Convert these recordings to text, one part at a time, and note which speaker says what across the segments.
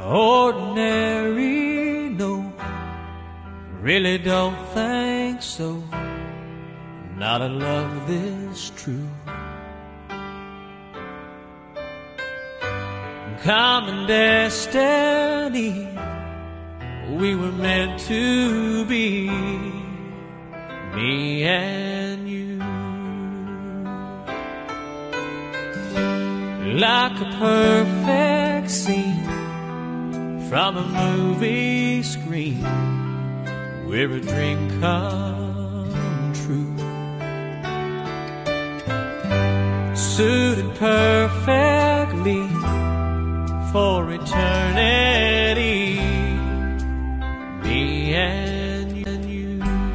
Speaker 1: Ordinary, no, really don't think so. Not a love this true. Common destiny, we were meant to be, me and you. Like a perfect scene from a movie screen, we're a dream come true. Suited perfectly for eternity, me and you.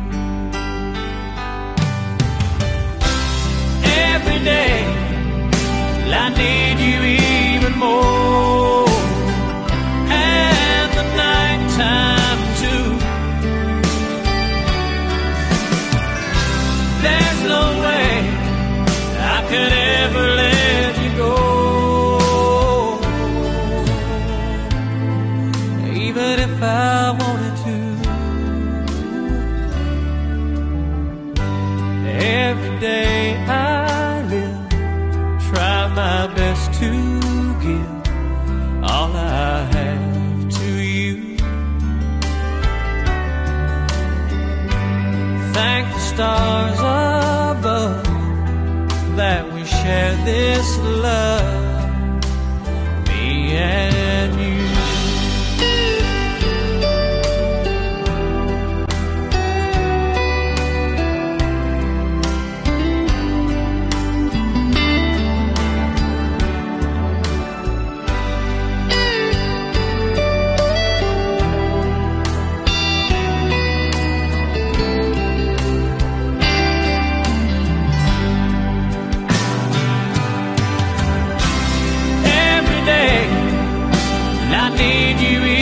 Speaker 1: Every day I need you even more, and the nighttime too. There's no way I could ever let you go, even if I wanted to. Every day I live, try my best to give all I have to you. Thank the stars above that we share this love, me and you. I need you